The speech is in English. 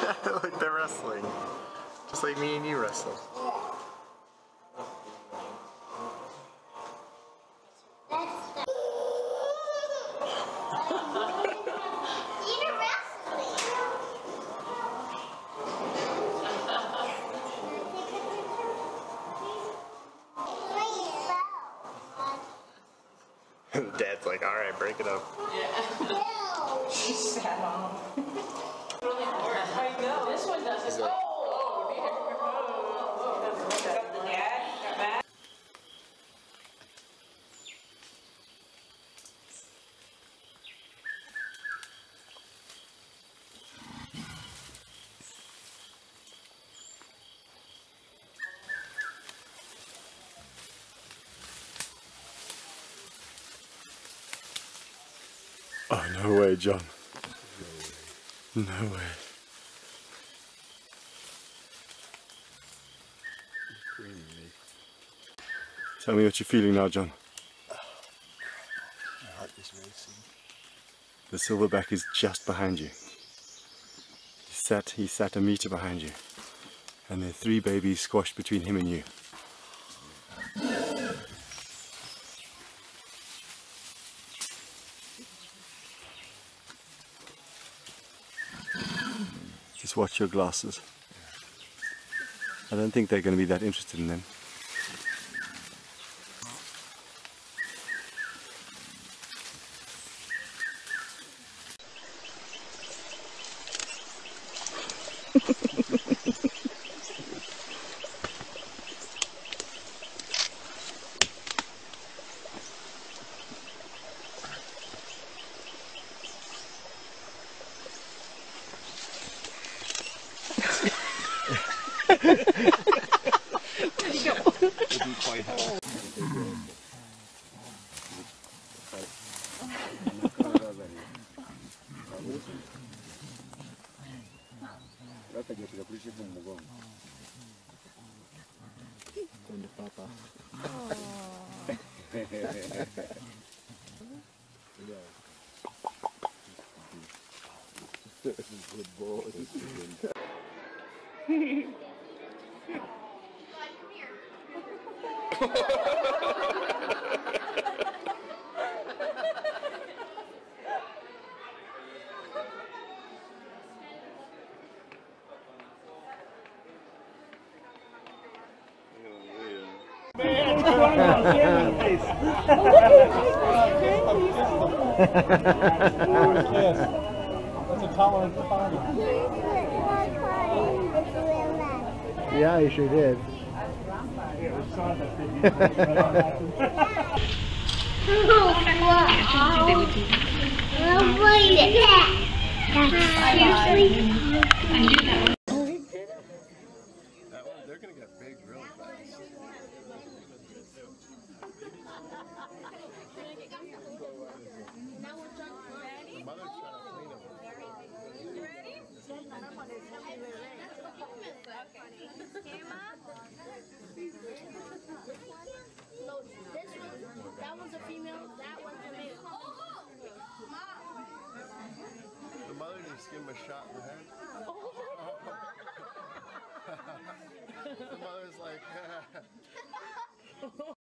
Like they're wrestling. Just like me and you wrestle. Dad's like, alright, break it up. Yeah. She sat on. Really hard. I know. This one doesn't. Like, oh, no way, John. No way. Tell me what you're feeling now, John. My heart is racing. The silverback is just behind you. He sat a meter behind you. And there are 3 babies squashed between him and you. Just watch your glasses. I don't think they're going to be that interested in them. Good boy. That's a tolerant father. Yeah, you sure did. They're going to get big real fast. The mother's trying to clean them. You ready? That one's a female, that one's a male. The mother just gave him a shot in the head. The mother's like,